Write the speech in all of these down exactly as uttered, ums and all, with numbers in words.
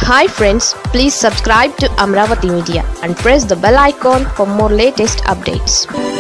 Hi friends, please subscribe to Amravati Media and press the bell icon for more latest updates.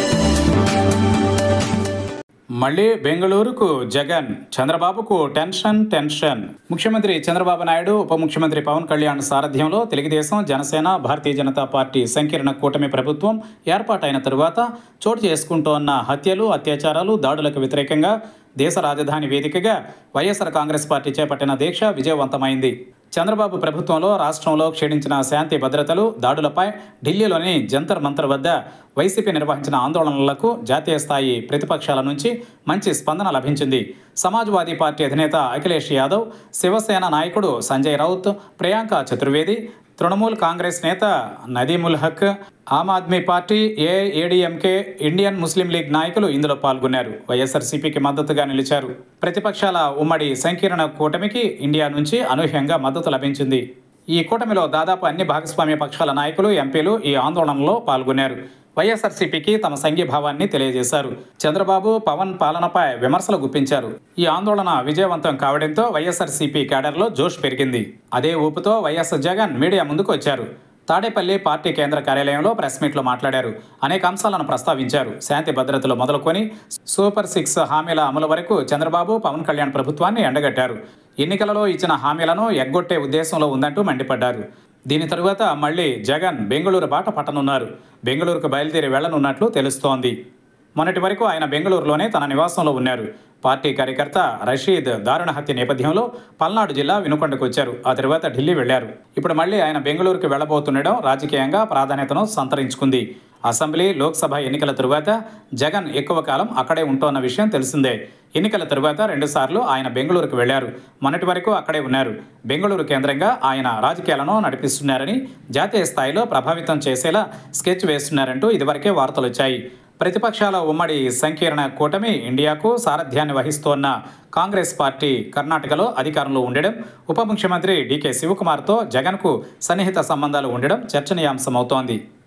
మళ్ళీ బెంగళూరుకు జగన్, చంద్రబాబుకు tension tension. ముఖ్యమంత్రి చంద్రబాబు నాయుడు, ఉప ముఖ్యమంత్రి పవన్ కళ్యాణ్ సారథ్యంలో తెలుగుదేశం, జనసేన, భారతీయ జనతా పార్టీ సంకీర్ణ కూటమి ప్రభుత్వం ఏర్పాటైన తరువాత చోటు చేసుకుంటోన్న హత్యలు, అత్యాచారాలు, దాడులకు వ్యతిరేకంగా దేశ రాజధాని వేదికగా వైఎస్ఆర్ కాంగ్రెస్ పార్టీ చేపట్టిన దీక్ష విజయవంతమైంది. చంద్రబాబు ప్రభుత్వంలో రాష్ట్రంలో క్షీణించిన శాంతి భద్రతలు, దాడులపై ఢిల్లీలోని జంతర్ మంతర్ వద్ద వైసీపీ నిర్వహించిన ఆందోళనలకు జాతీయ స్థాయి ప్రతిపక్షాల నుంచి మంచి స్పందన లభించింది. సమాజ్వాదీ పార్టీ అధినేత అఖిలేష్ యాదవ్, శివసేన నాయకుడు సంజయ్ రౌత్, ప్రియాంక చతుర్వేది, తృణమూల్ కాంగ్రెస్ నేత Nadimul Haque, Aam Aadmi Party, AIADMK, Indian Muslim League నాయకులు ఇందులో పాల్గొన్నారు. వైఎస్ఆర్సీపీకి మద్దతుగా నిలిచారు. ప్రతిపక్షాల ఉమ్మడి సంకీర్ణ కూటమికి ఇండియా నుంచి అనూహ్యంగా మద్దతు లభించింది. ఈ కూటమిలో దాదాపు అన్ని భాగస్వామ్య పక్షాల నాయకులు, ఎంపీలు ఈ ఆందోళనలో పాల్గొన్నారు. వైఎస్ఆర్సీపీకి తమ సంఘీభావాన్ని తెలియజేశారు. చంద్రబాబు, పవన్ పాలనపై విమర్శలు గుప్పించారు. ఈ ఆందోళన విజయవంతం కావడంతో వైఎస్ఆర్సీపీ క్యాడర్లో జోష్ పెరిగింది. అదే ఊపుతో వైఎస్ జగన్ మీడియా ముందుకు వచ్చారు. తాడేపల్లి పార్టీ కేంద్ర కార్యాలయంలో ప్రెస్ మీట్లో మాట్లాడారు. అనేక అంశాలను ప్రస్తావించారు. శాంతి భద్రతలు మొదలుకొని సూపర్ సిక్స్ హామీల అమలు వరకు చంద్రబాబు, పవన్ కళ్యాణ్ ప్రభుత్వాన్ని ఎండగట్టారు. ఎన్నికలలో ఇచ్చిన హామీలను ఎగ్గొట్టే ఉద్దేశంలో ఉందంటూ మండిపడ్డారు. దీని తరువాత మళ్లీ జగన్ బెంగళూరు బాట పట్టనున్నారు. బెంగళూరుకు బయలుదేరి వెళ్లనున్నట్లు తెలుస్తోంది. మొన్నటి వరకు ఆయన బెంగళూరులోనే తన నివాసంలో ఉన్నారు. పార్టీ కార్యకర్త రషీద్ దారుణ హత్య నేపథ్యంలో పల్నాడు జిల్లా వినుకొండకు వచ్చారు. ఆ తర్వాత ఢిల్లీ వెళ్లారు. ఇప్పుడు మళ్లీ ఆయన బెంగళూరుకు వెళ్లబోతుండడం రాజకీయంగా ప్రాధాన్యతను సంతరించుకుంది. అసెంబ్లీ, లోక్సభ ఎన్నికల తరువాత జగన్ ఎక్కువ కాలం అక్కడే ఉంటోన్న విషయం తెలిసిందే. ఎన్నికల తరువాత రెండుసార్లు ఆయన బెంగళూరుకు వెళ్లారు. మొన్నటి వరకు అక్కడే ఉన్నారు. బెంగళూరు కేంద్రంగా ఆయన రాజకీయాలను నడిపిస్తున్నారని, జాతీయ స్థాయిలో ప్రభావితం చేసేలా స్కెచ్ వేస్తున్నారంటూ ఇదివరకే వార్తలు వచ్చాయి. ప్రతిపక్షాల ఉమ్మడి సంకీర్ణ కూటమి ఇండియాకు సారథ్యాన్ని వహిస్తోన్న కాంగ్రెస్ పార్టీ కర్ణాటకలో అధికారంలో ఉండడం, ఉప ముఖ్యమంత్రి డీకే శివకుమార్తో జగన్కు సన్నిహిత సంబంధాలు ఉండడం చర్చనీయాంశమవుతోంది.